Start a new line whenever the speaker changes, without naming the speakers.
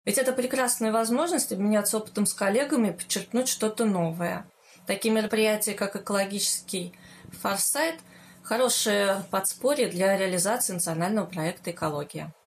Ведь это прекрасная возможность обменяться опытом с коллегами и подчеркнуть что-то новое. Такие мероприятия, как экологический форсайт, хорошее подспорье для реализации национального проекта «Экология».